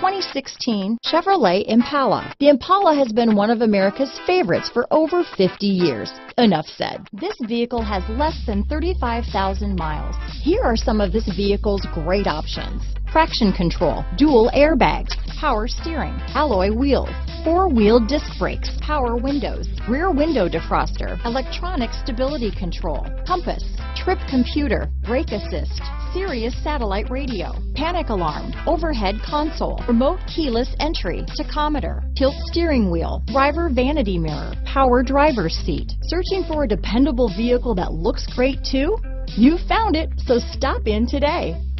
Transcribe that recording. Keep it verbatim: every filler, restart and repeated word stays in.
twenty sixteen Chevrolet Impala. The Impala has been one of America's favorites for over fifty years. Enough said. This vehicle has less than thirty-five thousand miles. Here are some of this vehicle's great options: traction control, dual airbags, power steering, alloy wheels, four-wheel disc brakes, power windows, rear window defroster, electronic stability control, compass, trip computer, brake assist, Sirius satellite radio, panic alarm, overhead console, remote keyless entry, tachometer, tilt steering wheel, driver vanity mirror, power driver's seat. Searching for a dependable vehicle that looks great too? You found it, so stop in today.